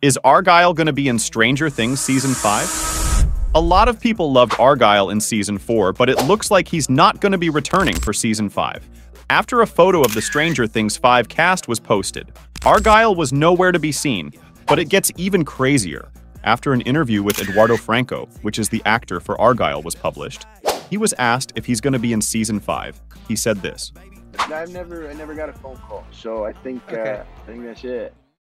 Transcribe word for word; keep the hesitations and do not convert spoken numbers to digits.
Is Argyle going to be in Stranger Things Season five? A lot of people loved Argyle in Season four, but it looks like he's not going to be returning for Season five. After a photo of the Stranger Things five cast was posted, Argyle was nowhere to be seen, but it gets even crazier. After an interview with Eduardo Franco, which is the actor for Argyle, was published, he was asked if he's going to be in Season five. He said this. I've never, I never got a phone call, so I think, Okay. uh, I think that's it.